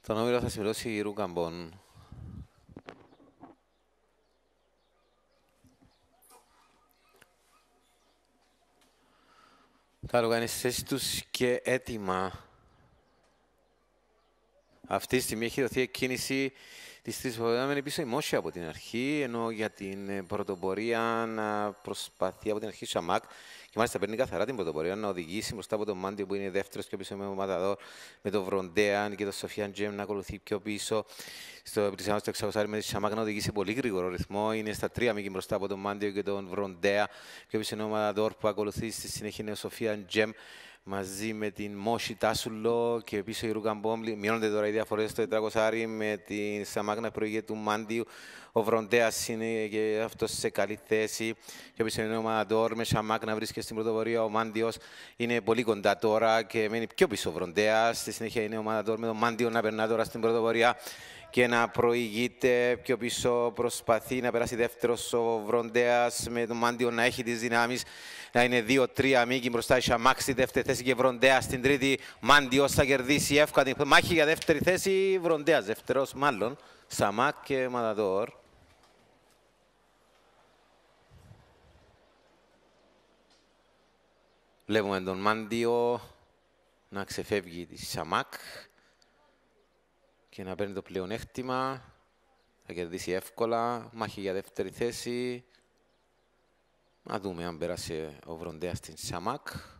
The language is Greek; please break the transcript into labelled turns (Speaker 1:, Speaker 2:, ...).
Speaker 1: Τον όμιλο θα συμπληρώσει η Ρούκαμπον. Τα άλογα είναι στις θέσεις τους και έτοιμα. Αυτή τη στιγμή έχει δοθεί εκκίνηση της τρεις υποδεδομένη πίσω η Μόση από την αρχή, ενώ για την πρωτοπορία να προσπαθεί από την αρχή Σαμάκ και μάλιστα παίρνει καθαρά την πρωτοπορία να οδηγήσει μπροστά από τον Μάντιο που είναι δεύτερος πιο πίσω με ο Ματαδόρ, με τον Βροντέα και τον Σοφιάν Τζέμ να ακολουθεί πιο πίσω. Στο 600 με τη Σαμάκ να οδηγήσει πολύ γρήγορο ρυθμό. Είναι στα 3 μήκη μπροστά από τον Μάντιο και τον Βροντέα. Πιο πίσω είναι ο Ματαδόρ που ακολουθεί στη συνέχεια είναι ο Σοφιάν Τζέμ. Μαζί με την Μόση Τάσουλο και πίσω η Ρούκαμπομ. Μειώνονται τώρα οι διαφορές στο 400 με την Σαμάκνα προηγεί του Μάντιου. Ο Βροντέας είναι και αυτός σε καλή θέση. Και πίσω είναι ο Ματαδόρ με Σαμάκνα βρίσκεται στην πρωτοπορία. Ο Μάντιος είναι πολύ κοντά τώρα και μένει πιο πίσω ο Βροντέας. Στη συνέχεια είναι ο Ματαδόρ με τον Μάντιο να περνά τώρα στην πρωτοπορία και να προηγείται πιο πίσω. Προσπαθεί να περάσει δεύτερος ο Βροντέας με τον Μάντιο να έχει τις δυνάμεις. Να είναι 2-3 μήκη μπροστά η Σαμάκ στη δεύτερη θέση και Βροντέας στην τρίτη. Μάντιος θα κερδίσει εύκολα την μάχη για δεύτερη θέση. Βροντέας δεύτερος μάλλον. Σαμάκ και Ματαδόρ. Βλέπουμε τον Μάντιο να ξεφεύγει τη Σαμάκ και να παίρνει το πλεονέκτημα. Θα κερδίσει εύκολα. Μάχη για δεύτερη θέση. Να δούμε αν πέρασε ο Βροντέας στην Σαμάκ.